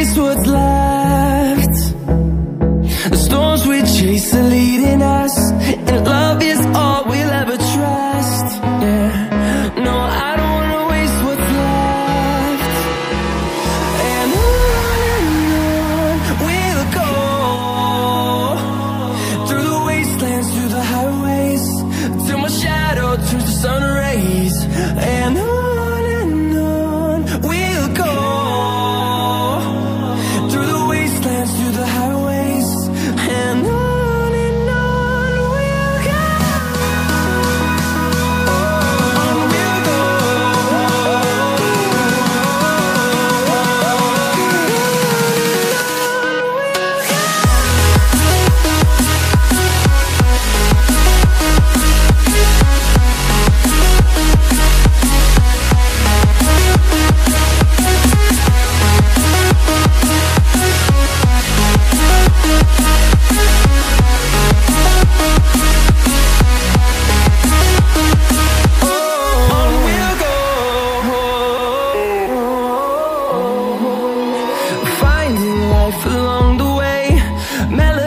waste what's left. The storms we chase are leading us, and love is all we'll ever trust. Yeah, no, I don't wanna waste what's left. And on we'll go, through the wastelands, through the highways, till my shadow turns to sun rays. And on we'll go, through the wastelands, through the highways, and on we'll go. On we'll go. Finding life along the way, melody